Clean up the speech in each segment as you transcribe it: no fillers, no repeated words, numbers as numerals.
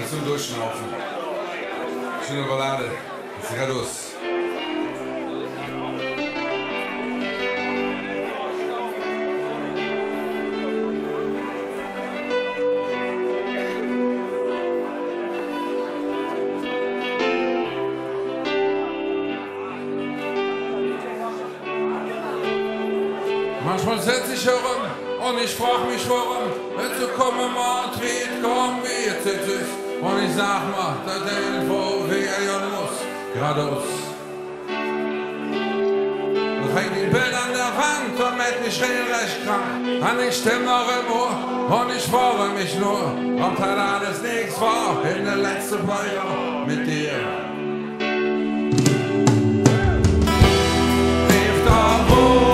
zum Durchschnaufen. Schöne Ballade. Cigados. Manchmal setz ich herum und ich frag mich warum. Wenn du kommen mal dreht, komm wie jetzt ist. Und ich sag mal, dass der irgendwo wer ja muss, geradeaus. Du fängt die Bild an der Wand und mit mich regelrecht krank. An ich stimme noch im Ohr und ich freue mich nur, ob halt alles nichts war in der letzten paar Jahren mit dir. Rief da wo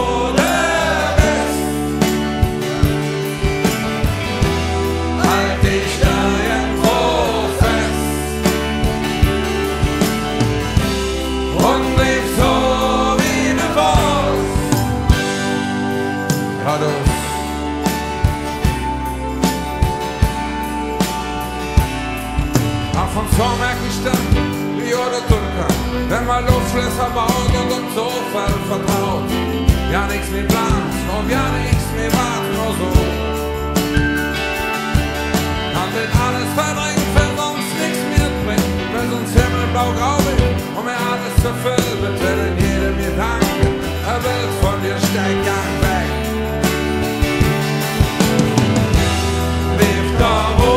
vom Zorn merk ich dann, wie oder tun kann, wenn man Luftschlösser baut und uns so vertraut. Ja, nix mehr plant und ja, nix mehr wart, nur so. Man will alles verdrängen, wenn uns nix mehr bringt, wenn uns himmelblau-grau wird und mir alles zu viel wird, will jedem Gedanken, will von dir Steckgang weg. Lief da wo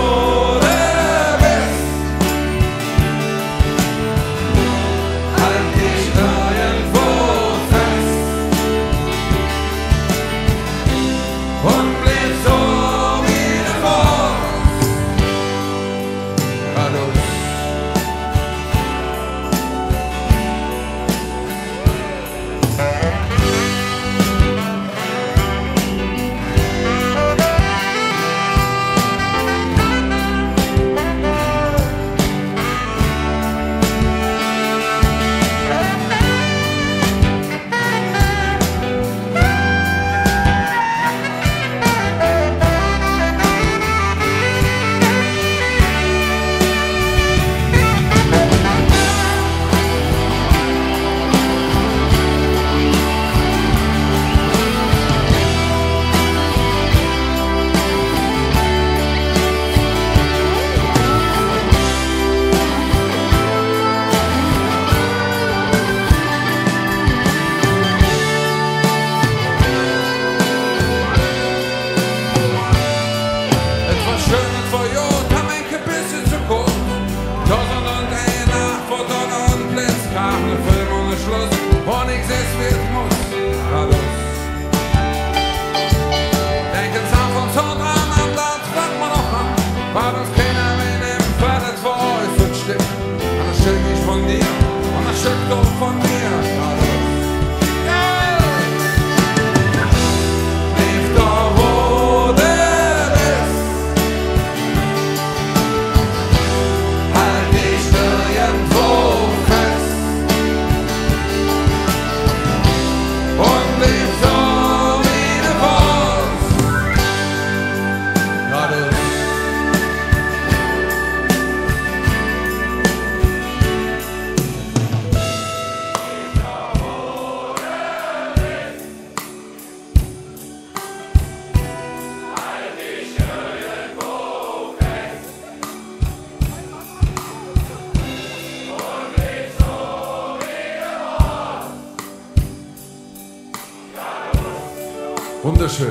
wunderschön.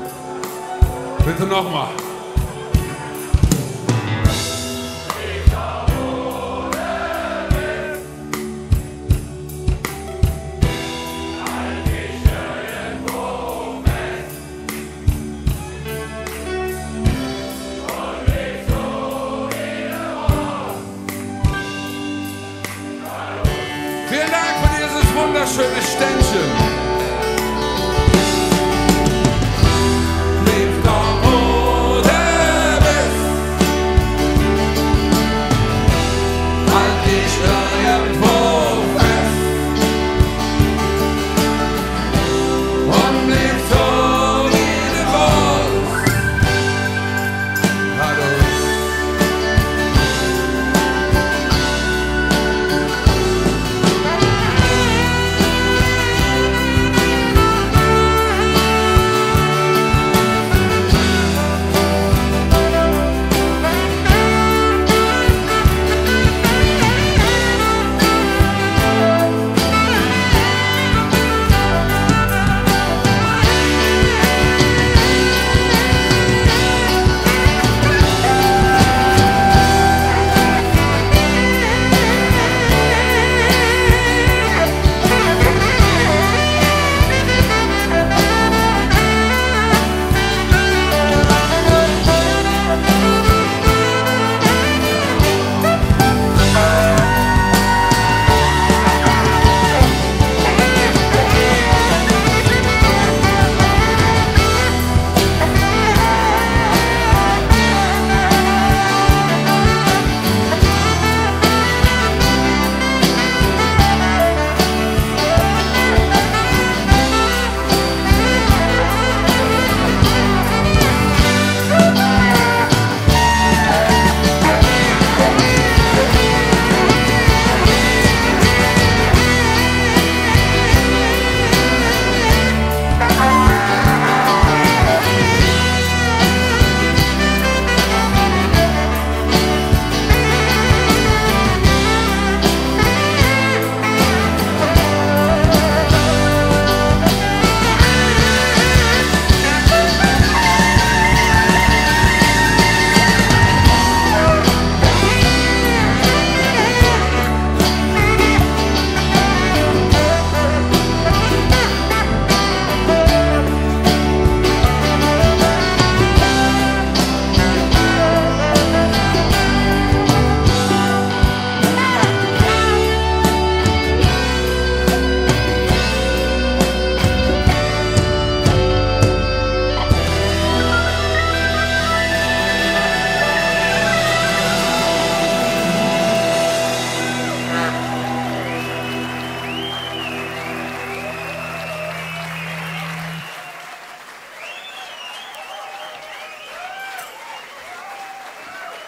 Bitte nochmal. Vielen Dank für dieses wunderschöne Ständchen.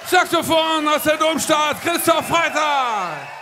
Saxophon aus der Domstadt, Christoph Freitag.